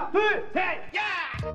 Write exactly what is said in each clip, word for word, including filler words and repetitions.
하나, 둘, 셋, 야!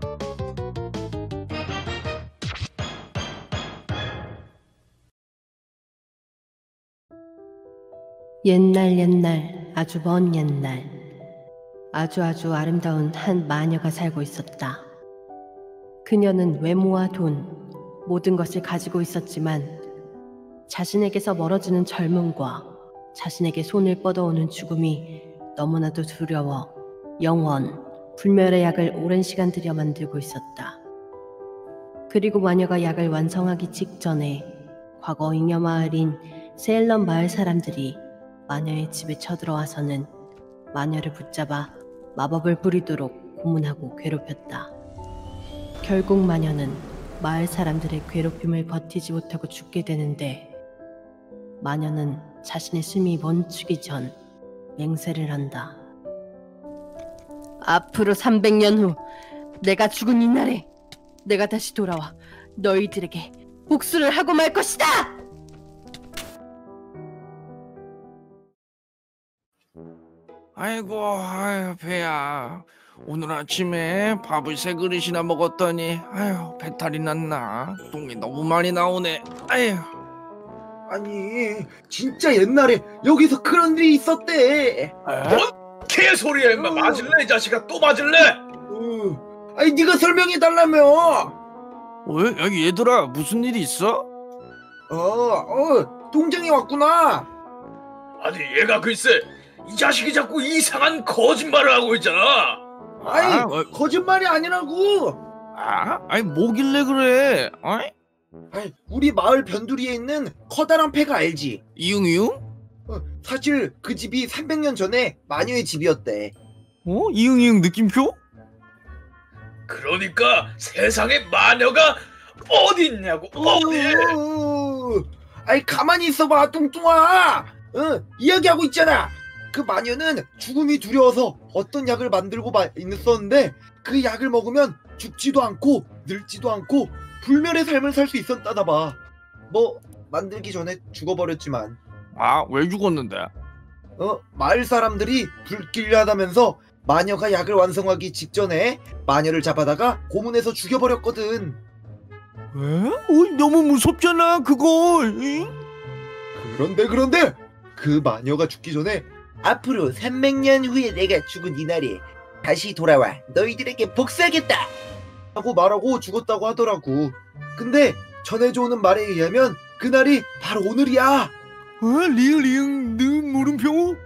옛날 옛날 아주 먼 옛날 아주 아주 아름다운 한 마녀가 살고 있었다. 그녀는 외모와 돈, 모든 것을 가지고 있었지만 자신에게서 멀어지는 젊음과 자신에게 손을 뻗어오는 죽음이 너무나도 두려워 영원, 불멸의 약을 오랜 시간 들여 만들고 있었다. 그리고 마녀가 약을 완성하기 직전에 과거 잉여 마을인 세일런 마을 사람들이 마녀의 집에 쳐들어와서는 마녀를 붙잡아 마법을 부리도록 고문하고 괴롭혔다. 결국 마녀는 마을 사람들의 괴롭힘을 버티지 못하고 죽게 되는데 마녀는 자신의 숨이 멈추기 전 맹세를 한다. 앞으로 삼백 년 후 내가 죽은 이날에 내가 다시 돌아와 너희들에게 복수를 하고 말 것이다! 아이고, 아유, 배야. 오늘 아침에 밥을 세 그릇이나 먹었더니 아유, 배탈이 났나? 똥이 너무 많이 나오네. 아유. 아니, 진짜 옛날에 여기서 그런 일이 있었대. 뭔 개소리야, 임마. 맞을래, 이 자식아? 또 맞을래? 어, 아니, 네가 설명해 달라며. 왜? 여기 얘들아, 무슨 일이 있어? 어, 어, 동장이 왔구나. 아니, 얘가 글쎄 이 자식이 자꾸 이상한 거짓말을 하고 있잖아. 아니, 아, 어. 거짓말이 아니라고. 아? 아니, 뭐길래 그래? 어이? 아니, 우리 마을 변두리에 있는 커다란 폐가 알지? 이응이응? 어, 사실 그 집이 삼백 년 전에 마녀의 집이었대. 어? 이응이응 느낌표? 그러니까 세상에 마녀가 어디 있냐고. 어디? 어, 아니, 가만히 있어봐, 뚱뚱아. 어, 이야기하고 있잖아. 그 마녀는 죽음이 두려워서 어떤 약을 만들고 마, 있었는데 그 약을 먹으면 죽지도 않고 늙지도 않고 불멸의 삶을 살 수 있었다나 봐. 뭐 만들기 전에 죽어버렸지만. 아, 왜 죽었는데? 어, 마을 사람들이 불길려 하다면서 마녀가 약을 완성하기 직전에 마녀를 잡아다가 고문해서 죽여버렸거든. 왜? 어, 너무 무섭잖아, 그걸. 응? 그런데 그런데 그 마녀가 죽기 전에 앞으로 삼백 년 후에 내가 죽은 이날에 다시 돌아와 너희들에게 복수하겠다 하고 말하고 죽었다고 하더라고. 근데 전해져 오는 말에 의하면 그날이 바로 오늘이야. 어? 리을 이응 느 물음표?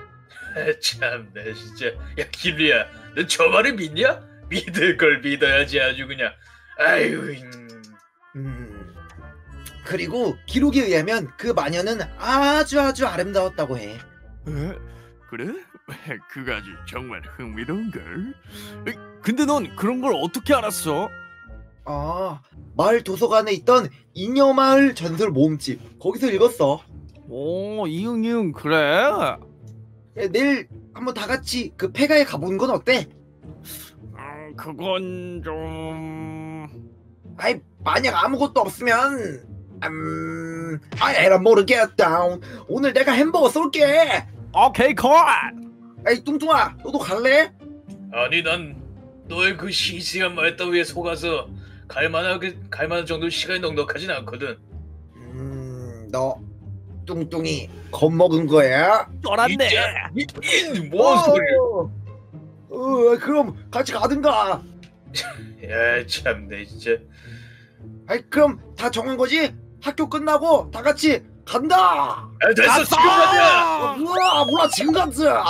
참나 진짜. 야, 김리야, 너 저 말을 믿냐? 믿을 걸 믿어야지 아주 그냥. 아유. 음. 음. 그리고 기록에 의하면 그 마녀는 아주 아주 아름다웠다고 해. 에? 그래? 그거 아주 정말 흥미로운걸. 에, 근데 넌 그런 걸 어떻게 알았어? 아, 마을 도서관에 있던 잉여마을 전설 모음집 거기서 읽었어. 오, 이응 이응 그래? 야, 내일 한번 다 같이 그 폐가에 가보는 건 어때? 음, 그건 좀... 아이, 만약 아무것도 없으면 음... 아, 에라 모르겠다. 오늘 내가 햄버거 쏠게. 오케이 컷! 아이, 뚱뚱아, 너도 갈래? 아니, 난 너의 그 시시한 말따위에 속아서 갈만하게 갈만한 정도 시간이 넉넉하진 않거든. 음... 너 뚱뚱이 겁먹은 거야? 쫄았네. 뭔 소리? 어, 그럼 같이 가든가. 야, 참내 진짜. 아이, 그럼 다 정한 거지? 학교 끝나고 다 같이 간다. 아, 됐어, 지금 가자. 어, 뭐야, 뭐야, 지금 가자.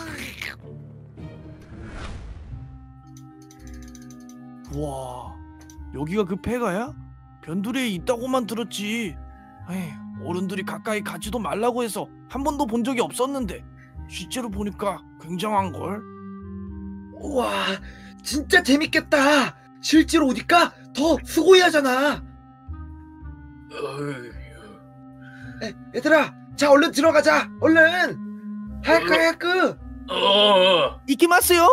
와, 여기가 그 폐가야? 변두리에 있다고만 들었지. 에이, 어른들이 가까이 가지도 말라고 해서 한 번도 본 적이 없었는데 실제로 보니까 굉장한걸? 우와, 진짜 재밌겠다. 실제로 오니까 더 수고해야잖아. 어휴. 에, 얘들아, 자, 얼른 들어가자. 얼른. 하야크 하야크. 어. 이키마스요?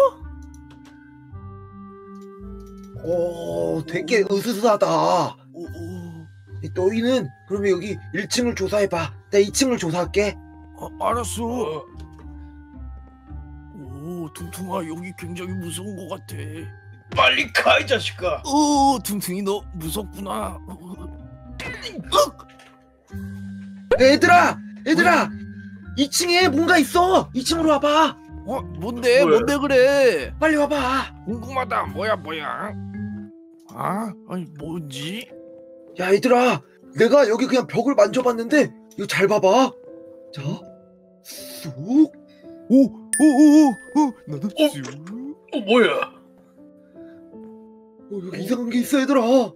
오, 되게 으스스하다. 오, 오. 너희는 그러면 여기 일 층을 조사해봐. 내가 이 층을 조사할게. 어, 알았어. 어. 오, 퉁퉁아 여기 굉장히 무서운 것 같아. 빨리 가 이 자식아. 어 퉁퉁이 너 무섭구나. 어, 얘들아, 얘들아, 이 층에 뭔가 있어. 이 층으로 와봐. 어 뭔데 뭐야? 뭔데 그래? 빨리 와봐. 궁금하다. 뭐야 뭐야? 아 아니 뭐지? 야, 얘들아, 내가 여기 그냥 벽을 만져봤는데 이거 잘 봐봐. 자, 쑥. 오오오오 나도 쑥. 어 뭐야? 어, 여기 이상한 게 있어, 얘들아. 어,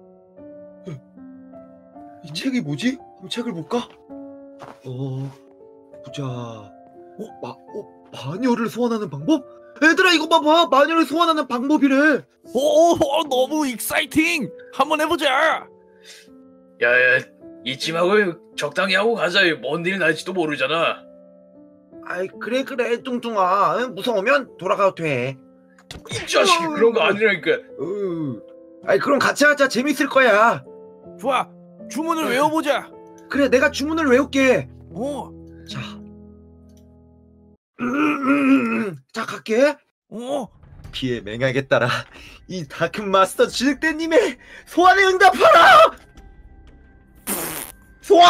이 책이 뭐지? 한번 책을 볼까? 어, 보자. 어, 마, 어, 마녀를 소환하는 방법? 얘들아, 이거 봐봐. 마녀를 소환하는 방법이래. 오 너무 익사이팅. 한번 해보자. 야야 잊지 말고 적당히 하고 가자. 뭔 일 날지도 모르잖아. 아이, 그래, 그래, 뚱뚱아. 응, 무서우면 돌아가도 돼. 이 자식이 그런 거 아니라니까. 으. 아이, 그럼 같이 하자. 재밌을 거야. 좋아. 주문을 외워보자. 그래, 내가 주문을 외울게. 어. 자. 음, 자, 갈게. 어. 피해 맹약에 따라 이 다크마스터 진흙대님의 소환에 응답하라! 소환!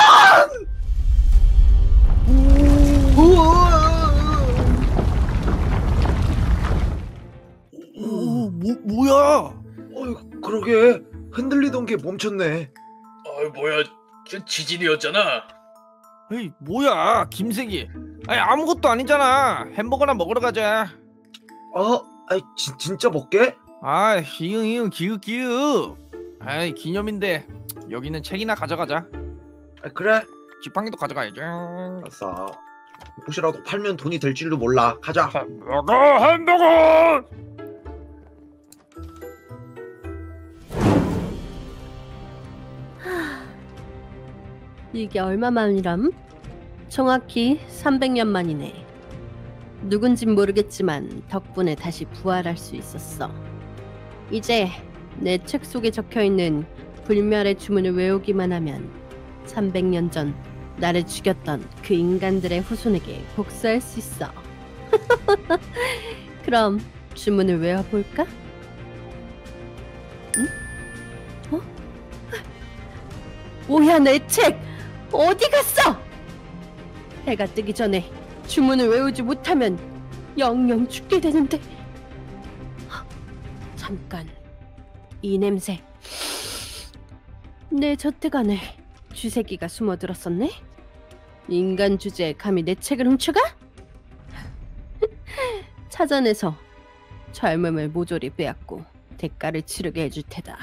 오, 뭐 뭐야? 어휴, 그러게 흔들리던 게 멈췄네. 아 뭐야? 저 지진이었잖아. 에이 뭐야 김색이? 아니 아무것도 아니잖아. 햄버거나 먹으러 가자. 어? 아이, 진, 진짜 먹게? 아 이응 이응 기윽 기윽. 아이 기념인데 여기는 책이나 가져가자. 아, 그래. 지팡이도 가져가야지. 알았어. 혹시라도 팔면 돈이 될 줄도 몰라. 가자. 햄버거 햄버거. 이게 얼마만이람? 정확히 삼백 년 만이네. 누군진 모르겠지만 덕분에 다시 부활할 수 있었어. 이제 내 책 속에 적혀있는 불멸의 주문을 외우기만 하면 삼백 년 전 나를 죽였던 그 인간들의 후손에게 복수할 수 있어. 그럼 주문을 외워볼까? 응? 어? 뭐야, 내 책! 어디 갔어? 해가 뜨기 전에 주문을 외우지 못하면 영영 죽게 되는데. 헉, 잠깐, 이 냄새. 내 저택 안에 쥐새끼가 숨어들었었네? 인간 주제에 감히 내 책을 훔쳐가? 찾아내서 젊음을 모조리 빼앗고 대가를 치르게 해줄 테다.